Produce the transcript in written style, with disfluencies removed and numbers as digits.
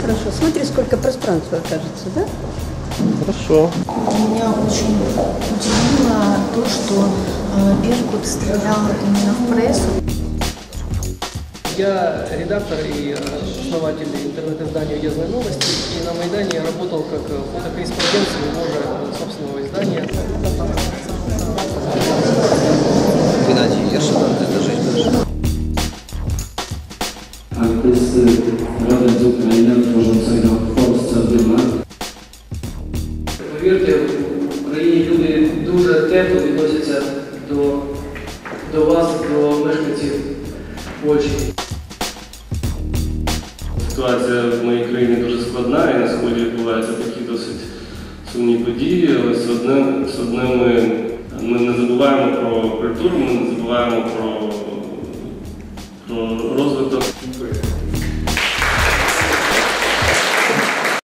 хорошо. Смотри, сколько пространства окажется, да? Хорошо. Меня очень удивило то, что Беркут стрелял именно в прессу. Я редактор и основатель интернет-издания «Уездные новости», и на Майдане я работал как фотокорреспондент своего же собственного издания. Геннадий Ершатан, это жизнь даже. Artysty rodem z Ukrainy, tworzącego w Polsce od wielu lat. Повірте, в Україні люди дуже тепло відносяться до вас, до мешканців Польщі. Ситуація в моїй країні дуже складна, і на сході відбуваються такі досить сумні події, але все одне ми не забуваємо про культуру, ми не забуваємо про розвиток